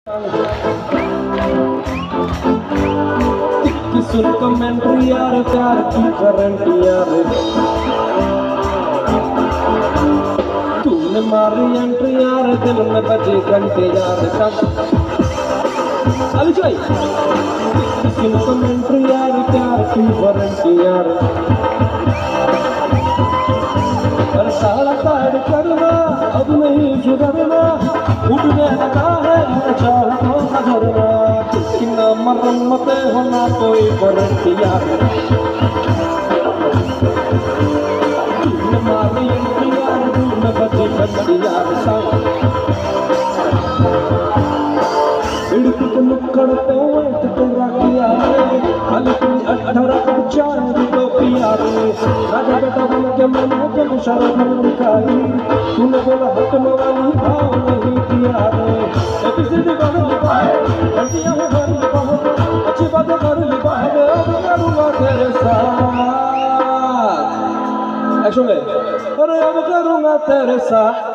सुन commentary यार, प्यार की गारंटी यार, तूने मारी एंट्री यार, दिल में बजी घंटे यार। अभी सुन कमेंट्री यार, प्यार की गारंटी यार, पर सारा ताड़ करना अब नहीं सुधरना, उठने लगा है चाल को नजरना, कितना मरम्मत होना कोई गारंटी यार, तूने मारी एंट्री यार, तूने बची घंटी यार। इड़क के नुक्कड़ पे वेट तेरा किया रे, हल्की 18 को चार तो पिया रे, राजा बेटा बन के मैंने जब शर्म दिखाई, तूने बोला हटने वाली भाव नहीं किया रे, एबीसीडी कर लिखा है, घंटियां में भर लिखा है, अच्छी बातें कर लिखा है, अब करूँगा तेरे साथ, एक्शन ले, अरे अब करूँगा तेरे साथ।